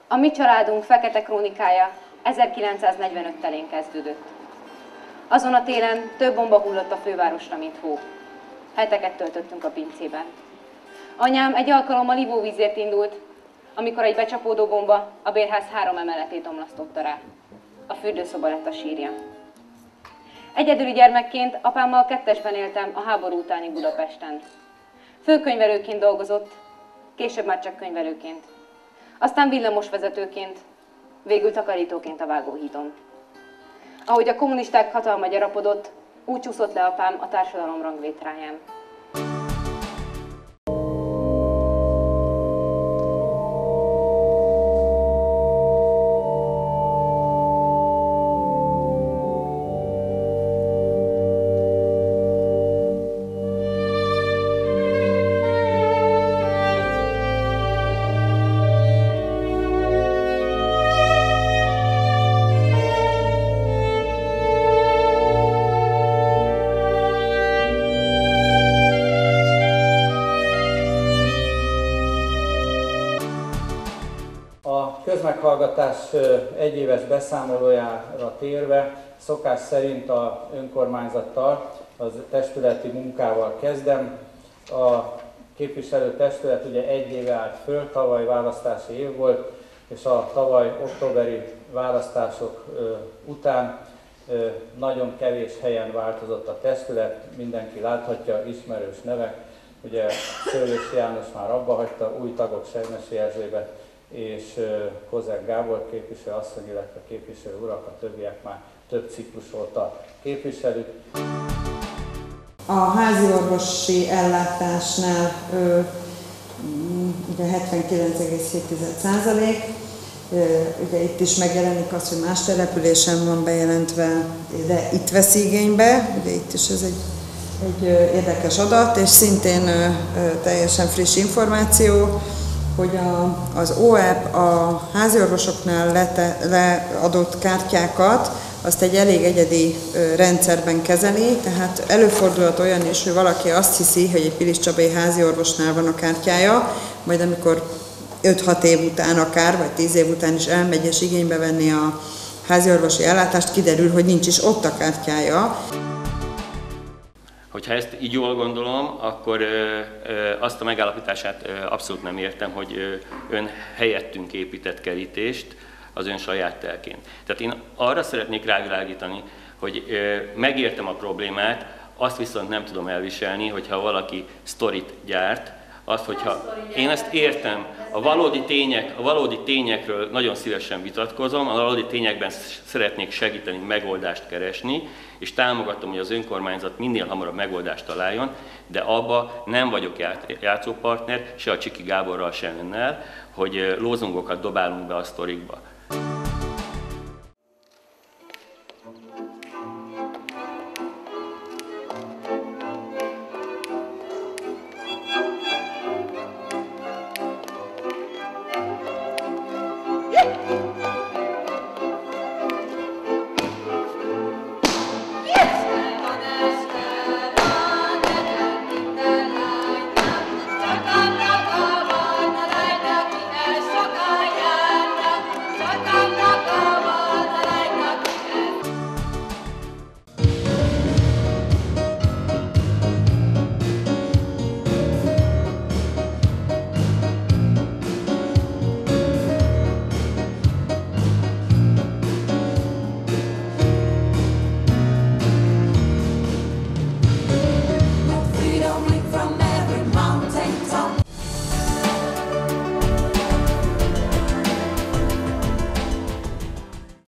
A mi családunk fekete krónikája 1945 telén kezdődött. Azon a télen több bomba hullott a fővárosra, mint hó. Heteket töltöttünk a pincében. Anyám egy alkalommal ivóvízért indult, amikor egy becsapódó bomba a bérház 3 emeletét omlasztotta rá. A fürdőszoba lett a sírja. Egyedüli gyermekként apámmal kettesben éltem a háború utáni Budapesten. Főkönyvelőként dolgozott, később már csak könyvelőként. Aztán villamosvezetőként, végül takarítóként a Vágóhídon. Ahogy a kommunisták hatalma gyarapodott, úgy csúszott le apám a társadalom ranglétráján. A közmeghallgatás egyéves beszámolójára térve, szokás szerint az önkormányzattal, az testületi munkával kezdem. A képviselőtestület ugye 1 éve állt föl, tavaly választási év volt, és a tavaly októberi választások után nagyon kevés helyen változott a testület, mindenki láthatja, ismerős nevek. Ugye Szőlősi János már abbahagyta, új tagok Sejmesi Erzsébet és Kozák Gábor képviselő asszony, illetve képviselő urak, a többiek már több ciklus óta képviselők. A házi orvosi ellátásnál ugye 79,7%, ugye itt is megjelenik az, hogy más településen van bejelentve, de itt vesz igénybe, ugye itt is ez egy érdekes adat, és szintén teljesen friss információ, hogy az OEP a háziorvosoknál leadott kártyákat azt egy elég egyedi rendszerben kezeli, tehát előfordulhat olyan is, hogy valaki azt hiszi, hogy egy Pilis Csabai háziorvosnál van a kártyája, majd amikor 5-6 év után akár, vagy 10 év után is elmegy és igénybe venni a háziorvosi ellátást, kiderül, hogy nincs is ott a kártyája. Hogyha ezt így jól gondolom, akkor azt a megállapítását abszolút nem értem, hogy ön helyettünk épített kerítést az ön saját telkén. Tehát én arra szeretnék rávilágítani, hogy megértem a problémát, azt viszont nem tudom elviselni, hogyha valaki sztorit gyárt, azt, hogyha én ezt értem, a valódi tényekről nagyon szívesen vitatkozom, a valódi tényekben szeretnék segíteni, megoldást keresni, és támogatom, hogy az önkormányzat minél hamarabb megoldást találjon, de abba nem vagyok játszópartner, se a Csiki Gáborral, se önnel, hogy lózungokat dobálunk be a sztorikba.